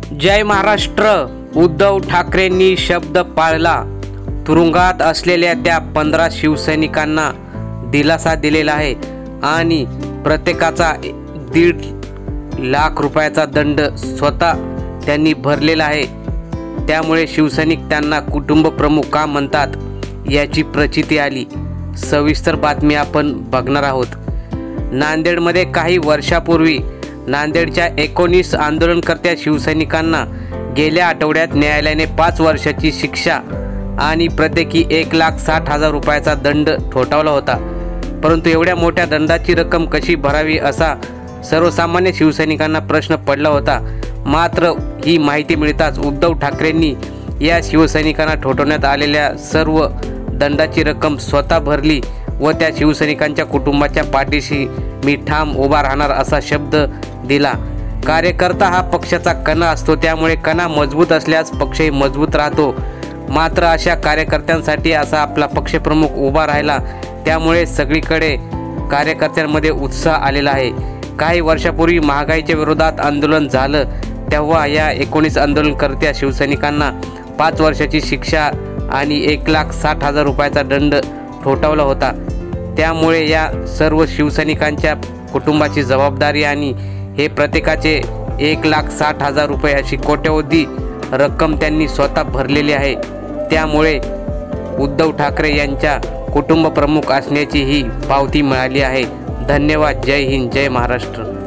जय महाराष्ट्र। उद्धव ठाकरेंनी शब्द पाळला। तुरुंगात असलेल्या त्या 15 शिवसैनिकांना दिलासा दिलेला आहे आणि प्रत्येकाचा 1.5 लाख रुपयाचा दंड स्वतः त्यांनी भरलेला आहे। त्यामुळे शिवसैनिक त्यांना कुटुंब प्रमुख का म्हणतात याची प्रचिती आली। सविस्तर बातमी आपण बघणार आहोत। नांदेडमध्ये काही वर्षापूर्वी नांदेडच्या 19 आंदोलनकर्त्या शिवसैनिकांना गेल्या आठवड्यात न्यायालयाने 5 वर्षाची शिक्षा आणि प्रत्येकी 1,60,000 रुपयाचा दंड ठोठावला होता। परंतु एवढ्या मोठ्या दंडाची रक्कम कशी भरावी असा सर्वसामान्य शिवसैनिकांना प्रश्न पडला होता। मात्र ही माहिती मिळताच उद्धव ठाकरेंनी या शिवसैनिकांना ठोठवण्यात आलेल्या सर्व दंडाची रक्कम स्वतः भरली व त्या शिवसैनिकांच्या कुटुंबाच्या पाठीशी मी ठाम उभा राहणार असा शब्द दिला। कार्यकर्ता हा पक्षाचा कणा असतो, त्यामुळे कणा मजबूत असल्यास पक्षही मजबूत राहतो। मात्र अशा कार्यकर्त्यांसाठी असा आपला पक्षप्रमुख उभा राहिला, त्यामुळे सगळीकडे कार्यकर्त्यांमध्ये उत्साह आलेला आहे। काही वर्षापूर्वी महागाईच्या विरोधात आंदोलन झालं तेव्हा या 19 आंदोलनकर्त्या शिवसैनिकांना 5 वर्षाची शिक्षा आणि 1,60,000 रुपयाचा दंड ठोठावला होता। त्यामुळे या सर्व शिवसैनिकांच्या कुटुंबाची जबाबदारी आणि हे प्रत्येकाचे 1,60,000 रुपये अशी कोट्यवधी रक्कम त्यांनी स्वतः भरलेली आहे। त्यामुळे उद्धव ठाकरे यांच्या कुटुंब प्रमुख असण्याची ही पावती मिळाली आहे। धन्यवाद। जय हिंद, जय महाराष्ट्र।